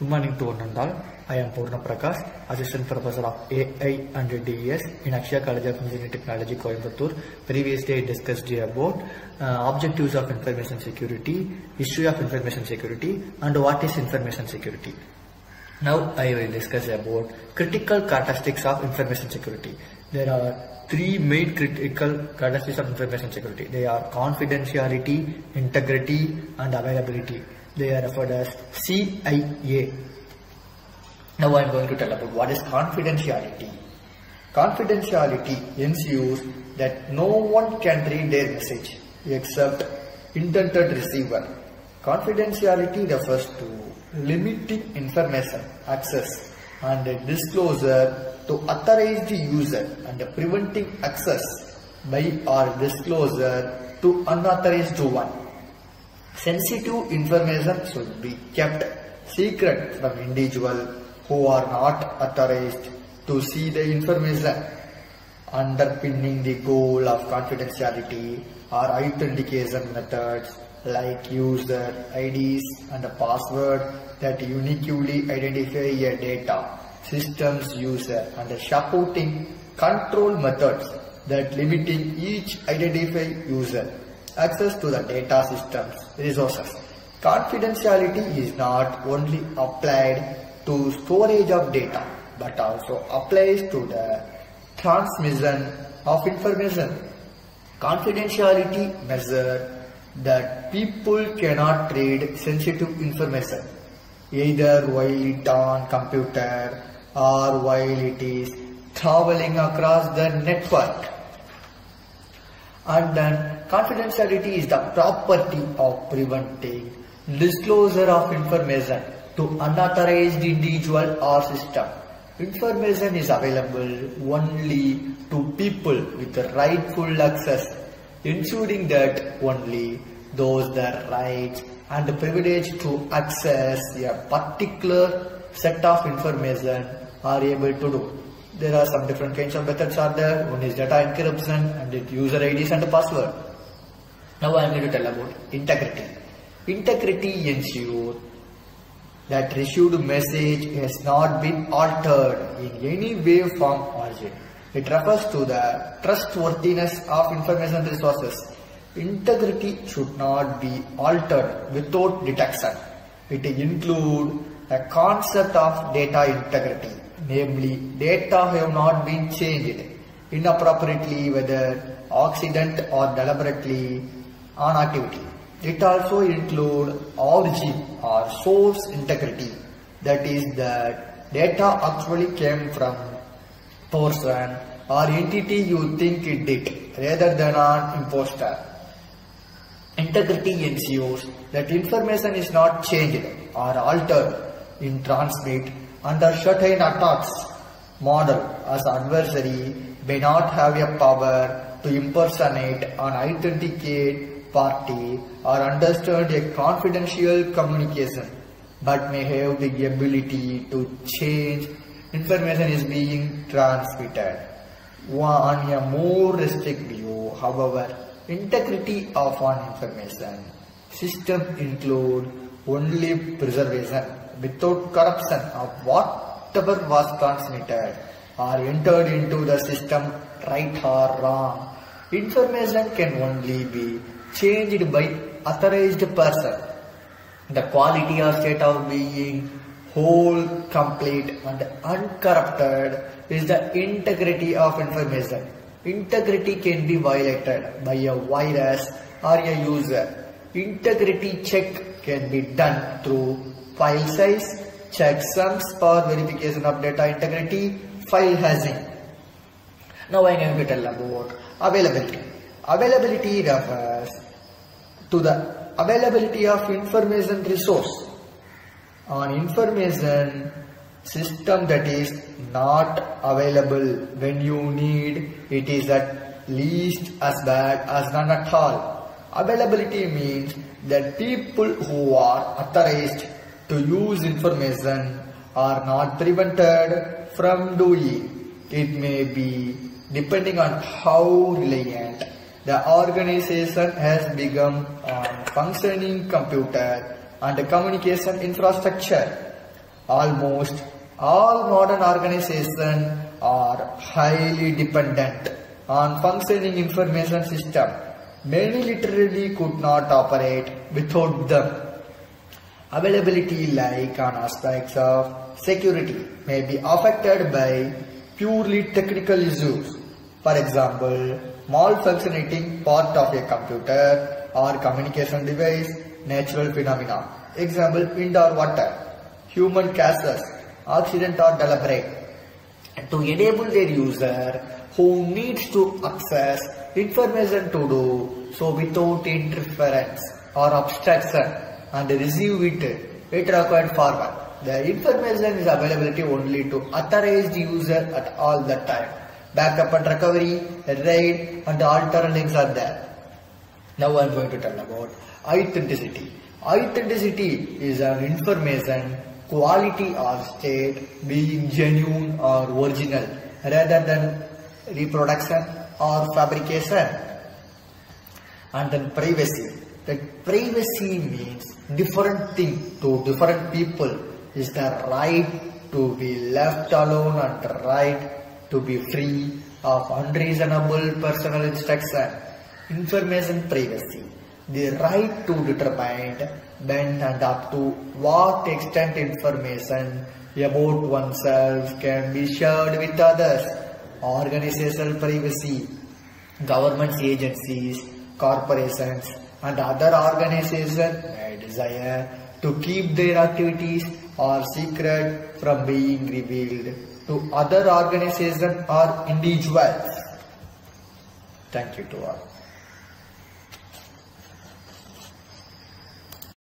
Good morning to one and all. I am Purna Prakash, Assistant Professor of AI and DES in Akshaya College of Engineering Technology, Coimbatore. Previously, I discussed about objectives of information security, history of information security, and what is information security. Now, I will discuss about critical characteristics of information security. There are three main critical characteristics of information security. They are confidentiality, integrity, and availability. They are referred as CIA. Now I am going to tell about what is confidentiality. Confidentiality ensures that no one can read their message except intended receiver. Confidentiality refers to limiting information access and disclosure to authorized user and preventing access by or disclosure to unauthorized one. Sensitive information should be kept secret from individuals who are not authorized to see the information. Underpinning the goal of confidentiality are authentication methods like user IDs and password that uniquely identify a data system's user and supporting control methods that limiting each identified user access to the data system's resources. Confidentiality is not only applied to storage of data but also applies to the transmission of information. Confidentiality measures that people cannot read sensitive information either while it on computer or while it is traveling across the network. And then confidentiality is the property of preventing disclosure of information to unauthorized individual or system. Information is available only to people with rightful access, ensuring that only those that rights and the privilege to access a particular set of information are able to do. There are some different kinds of methods are there. One is data encryption and it user IDs and password. Now I am going to tell about integrity. Integrity ensures that received message has not been altered in any way, form, or origin. It refers to the trustworthiness of information resources. Integrity should not be altered without detection. It includes a concept of data integrity. Namely, data have not been changed inappropriately, whether accident or deliberately on activity. It also includes origin or source integrity, that is that data actually came from person or entity you think it did rather than an imposter. Integrity ensures that information is not changed or altered in transmit under certain attacks model, as adversary may not have a power to impersonate an authenticate party or understand a confidential communication, but may have the ability to change information is being transmitted. On a more restricted view, however, integrity of an information system includes only preservation without corruption of whatever was transmitted or entered into the system, right or wrong. Information can only be changed by authorized person. The quality or state of being whole, complete and uncorrupted is the integrity of information. Integrity can be violated by a virus or a user. Integrity check can be done through file size, checksums for verification of data integrity, file hashing. Now I am going to tell about availability. Availability refers to the availability of information resource. An information system that is not available when you need it is at least as bad as none at all. Availability means that people who are authorized to use information are not prevented from doing. It may be depending on how reliant the organization has become on functioning computer and communication infrastructure. Almost all modern organizations are highly dependent on functioning information system. Many literally could not operate without them. Availability, like on aspects of security, may be affected by purely technical issues. For example, malfunctioning part of a computer or communication device, natural phenomena. Example, wind or water, human causes, accident or deliberate. To enable their user who needs to access information to do so without interference or obstruction and receive it required format. The information is availability only to authorized user at all the time. Backup and recovery, RAID and alter links are there. Now I am going to tell about authenticity. Authenticity is an information quality or state being genuine or original rather than reproduction or fabrication. And then privacy. That privacy means different thing to different people is the right to be left alone and the right to be free of unreasonable personal instruction. Information privacy. The right to determine when and up to what extent information about oneself can be shared with others. Organizational privacy. Government agencies, corporations and other organizations may desire to keep their activities or secret from being revealed to other organizations or individuals. Thank you to all.